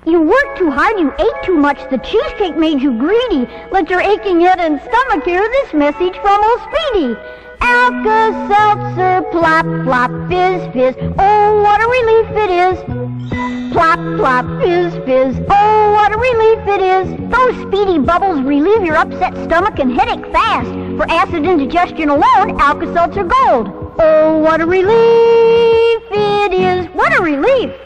You worked too hard, you ate too much, the cheesecake made you greedy. Let your aching head and stomach hear this message from old Speedy. Alka, Seltzer, Plop, Plop, Fizz, Fizz, oh, what a relief it is. Plop, Plop, Fizz, Fizz, oh, what a relief it is. Those Speedy bubbles relieve your upset stomach and headache fast. For acid indigestion alone, Alka Seltzer Gold. Oh, what a relief it is. What a relief.